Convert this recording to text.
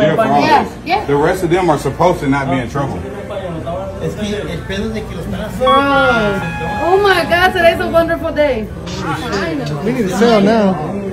jail for all this. Yeah. The rest of them are supposed to not be in trouble. Oh my God, today's a wonderful day. We need to sell now.